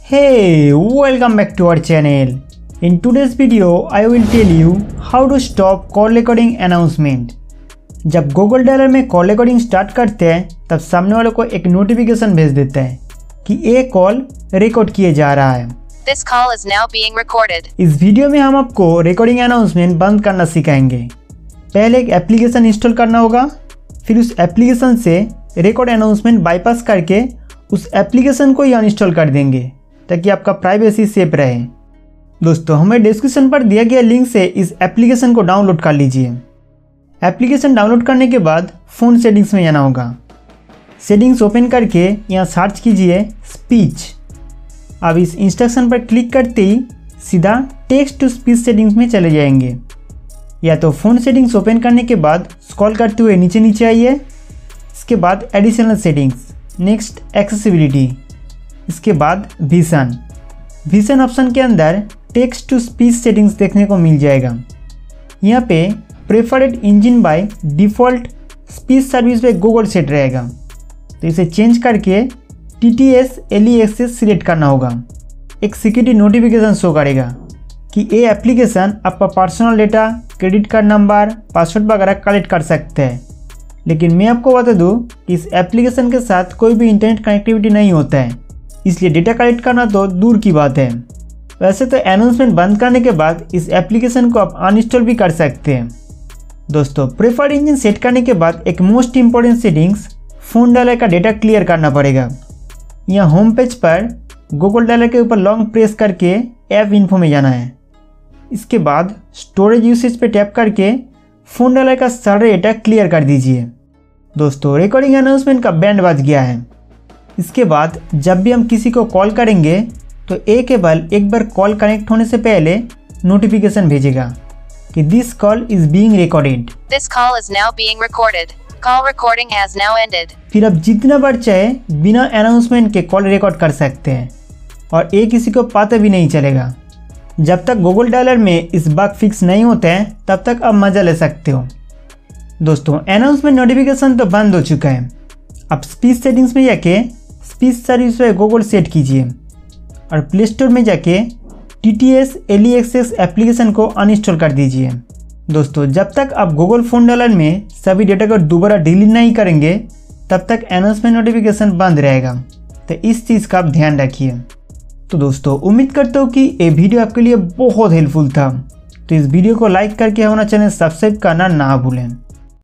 Hey, welcome back to our channel. In today's video, I will tell you how to stop call recording announcement. जब Google Dialer में call recording start करते हैं तब सामने वालों को एक नोटिफिकेशन भेज देता है कि ये कॉल रिकॉर्ड किए जा रहा है। This call is now being recorded. इस वीडियो में हम आपको रिकॉर्डिंग अनाउंसमेंट बंद करना सिखाएंगे। पहले एक एप्लीकेशन इंस्टॉल करना होगा, फिर उस एप्लीकेशन से रिकॉर्ड अनाउंसमेंट बाईपास करके उस एप्लीकेशन को ही अनइंस्टॉल कर देंगे ताकि आपका प्राइवेसी सेफ रहे। दोस्तों, हमें डिस्क्रिप्शन पर दिया गया लिंक से इस एप्लीकेशन को डाउनलोड कर लीजिए। एप्लीकेशन डाउनलोड करने के बाद फ़ोन सेटिंग्स में जाना होगा। सेटिंग्स ओपन करके यहाँ सर्च कीजिए स्पीच। अब इस इंस्ट्रक्शन पर क्लिक करते ही सीधा टेक्स्ट टू स्पीच सेटिंग्स में चले जाएंगे। या तो फ़ोन सेटिंग्स ओपन करने के बाद स्क्रॉल करते हुए नीचे आइए। इसके बाद एडिशनल सेटिंग्स, नेक्स्ट एक्सेसिबिलिटी, इसके बाद विजन ऑप्शन के अंदर टेक्स्ट टू स्पीच सेटिंग्स देखने को मिल जाएगा। यहाँ पे preferred engine by default speech service पे गूगल सेट रहेगा, तो इसे चेंज करके TTS LE सिलेक्ट करना होगा। एक सिक्योरिटी नोटिफिकेशन शो करेगा कि ये एप्लीकेशन आपका personal data, credit card number, password वगैरह कलेक्ट कर सकते हैं। लेकिन मैं आपको बता दूं कि इस एप्लीकेशन के साथ कोई भी इंटरनेट कनेक्टिविटी नहीं होता है, इसलिए डेटा कलेक्ट करना तो दूर की बात है। वैसे तो अनाउंसमेंट बंद करने के बाद इस एप्लीकेशन को आप अनइंस्टॉल भी कर सकते हैं। दोस्तों, प्रेफर्ड इंजन सेट करने के बाद एक most important settings, phone dialer का डेटा क्लियर करना पड़ेगा। यहाँ होम पेज पर गूगल डायलर के ऊपर लॉन्ग प्रेस करके ऐप इन्फो में जाना है। इसके बाद स्टोरेज यूसेज पे टैप करके फ़ोन डायलर का सारा डेटा क्लियर कर दीजिए। दोस्तों, रिकॉर्डिंग अनाउंसमेंट का बैंड बज गया है। इसके बाद जब भी हम किसी को कॉल करेंगे तो केवल एक बार कॉल कनेक्ट होने से पहले नोटिफिकेशन भेजेगा कि this call is being recorded. This call is now being recorded. Call recording has now ended. फिर आप जितना बार चाहे बिना अनाउंसमेंट के कॉल रिकॉर्ड कर सकते हैं और ये किसी को पता भी नहीं चलेगा। जब तक गूगल डायलर में इस बग फिक्स नहीं होते हैं तब तक आप मज़ा ले सकते हो। दोस्तों, अनाउंसमेंट नोटिफिकेशन तो बंद हो चुका है। अब स्पीच सेटिंग्स में जाके स्पीच सर्विस पे गूगल सेट कीजिए और प्ले स्टोर में जाके TTS LE एप्लीकेशन को अनइंस्टॉल कर दीजिए। दोस्तों, जब तक आप गूगल फ़ोन डायलर में सभी डेटा को दोबारा डिलीट नहीं करेंगे तब तक अनाउंसमेंट नोटिफिकेशन बंद रहेगा, तो इस चीज़ का आप ध्यान रखिए। तो दोस्तों, उम्मीद करता हूँ कि ये वीडियो आपके लिए बहुत हेल्पफुल था। तो इस वीडियो को लाइक करके हमारा चैनल सब्सक्राइब करना ना भूलें।